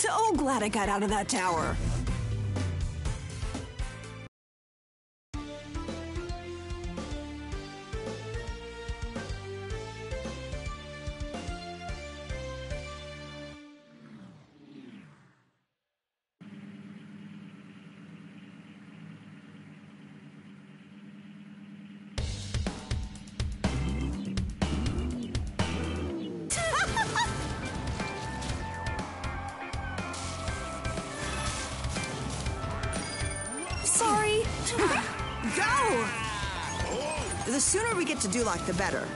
so glad I got out of that tower. Sorry. Go! The sooner we get to Duloc, the better.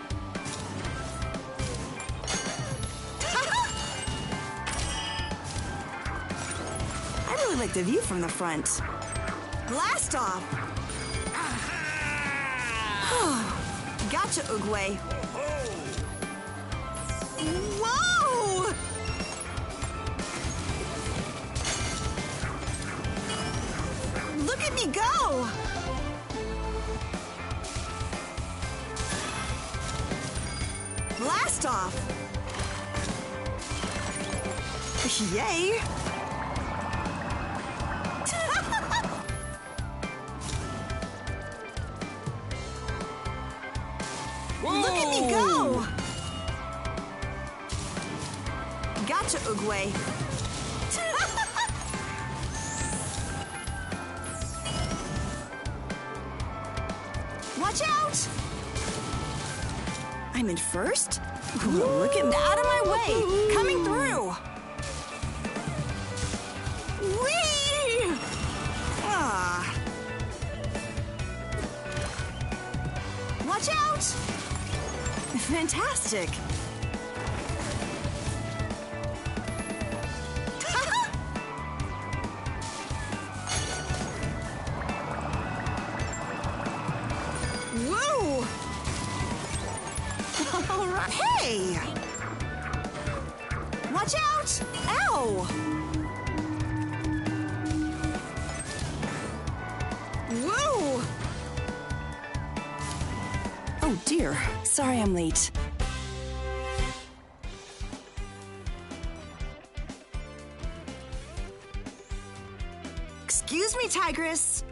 I really like the view from the front. Blast off! Gotcha, Oogway. Whoa! Look at me go! Blast off! Yay! Look at me go! Gotcha, Oogway. Watch out! I'm in first? Ooh, look at me. Out of my way! Coming through! Whee! Ah. Watch out! Fantastic! Woo! All right. Hey! Watch out! Ow! Woo! Oh dear. Sorry I'm late. Excuse me, Tigress.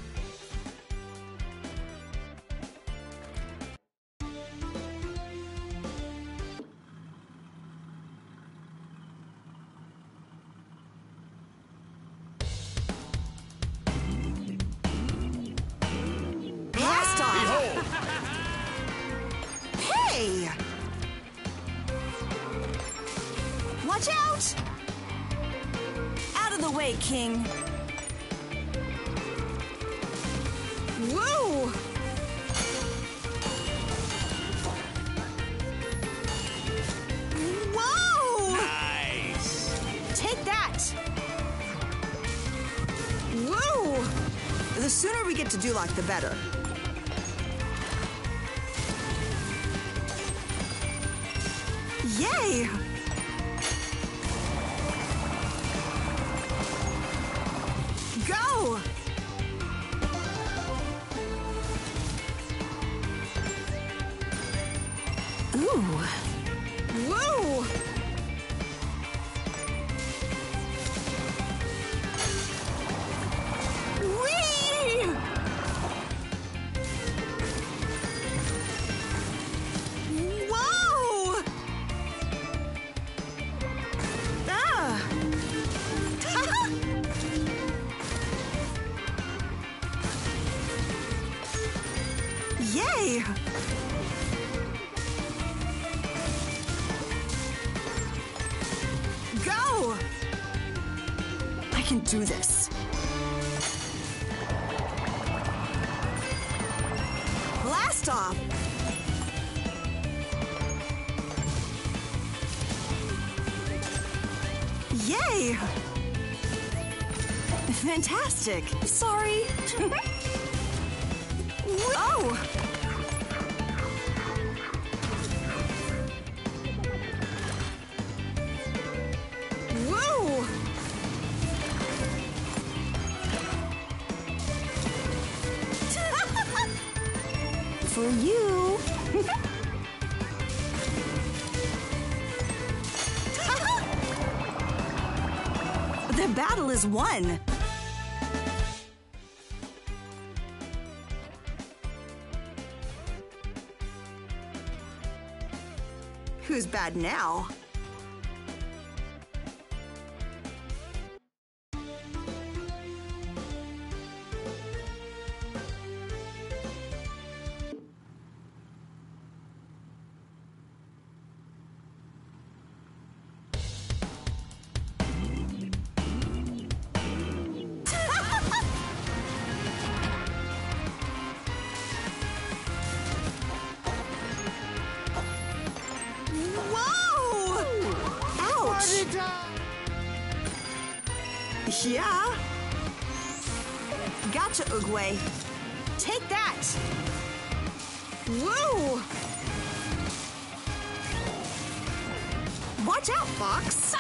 Blast off! Hey! Watch out! Out of the way, King. Woo! Whoa! Nice! Take that! Woo! The sooner we get to Duloc, the better. Yay! Go! Ooh. Woo! Whee! Whoa! Ah! Yay! Go! I can do this. Blast off! Yay! Fantastic. Sorry. Oh! Woo! For you. The battle is won. Who's bad now? Yeah. Gotcha, Oogway. Take that. Woo! Watch out, Fox.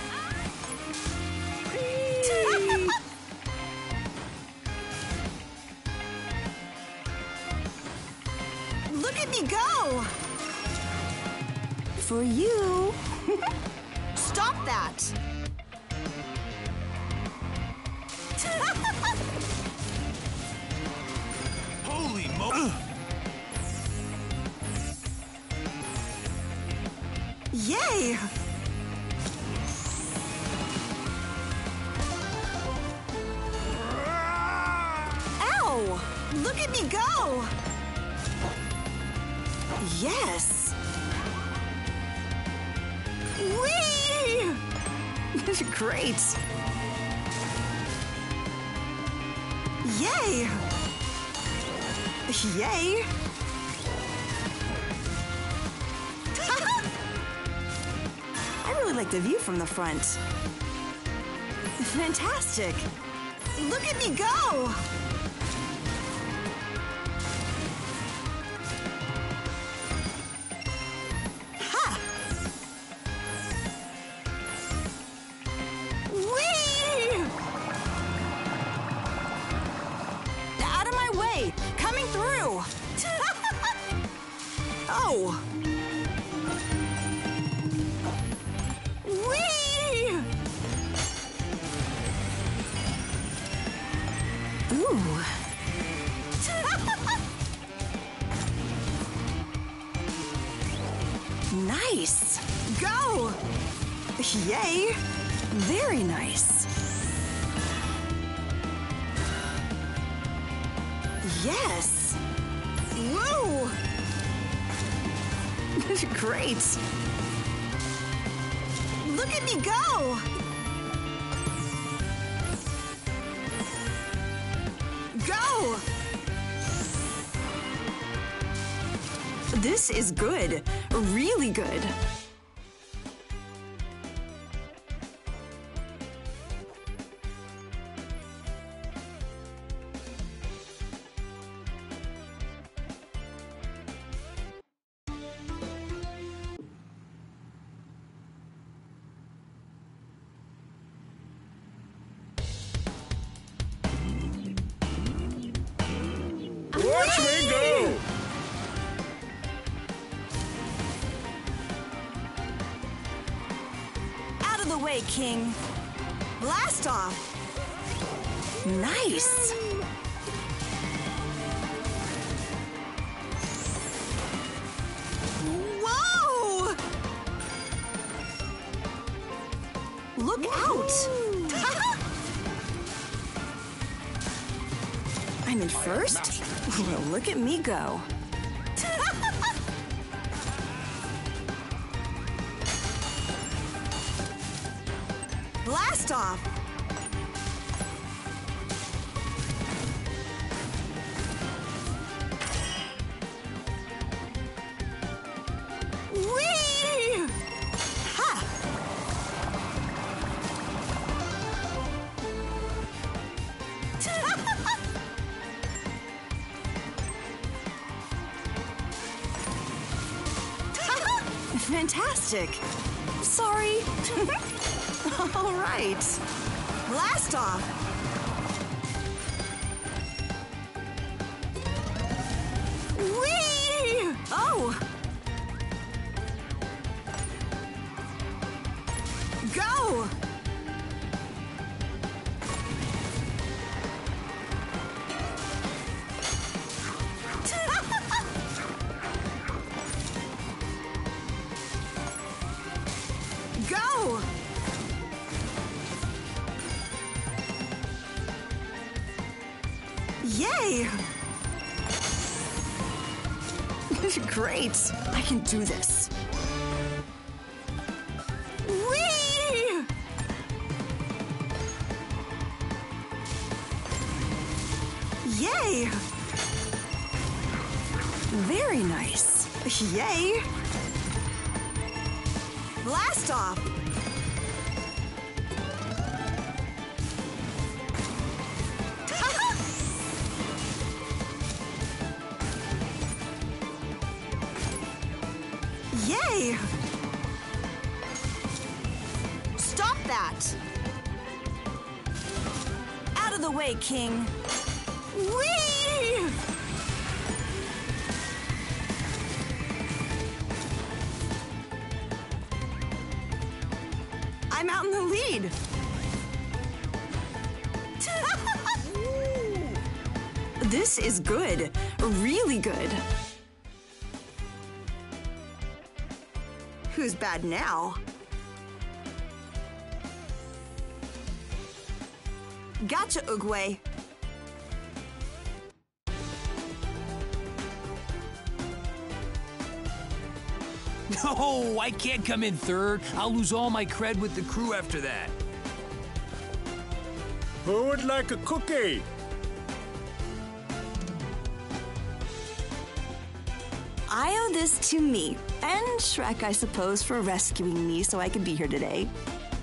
Look at me go. For you. Stop that. Holy mo! Yay! Ow! Look at me go! Yes! Whee! Great! Yay! Yay! I really like the view from the front. Fantastic! Look at me go! Ha! Whee! Out of my way! Coming through! Oh! Whee! Ooh! Nice! Go! Yay! Very nice! Yes! Woo! Great! Look at me go! Go! This is good. Really good. Watch me go! Out of the way, King. Blast off. Nice. Whoa! Look out. I'm in first? Well, look at me go. Blast off! Whee! Ha! Fantastic. Sorry. All right. Blast off. Whee! Oh! Go! Great! I can do this. Whee! Yay! Very nice. Yay! Blast off! Yay! Stop that! Out of the way, King. Whee! I'm out in the lead. This is good. Really good. Who's bad now? Gotcha, Oogway. No, I can't come in third. I'll lose all my cred with the crew after that. Who would like a cookie? I owe this to me, and Shrek, I suppose, for rescuing me so I could be here today.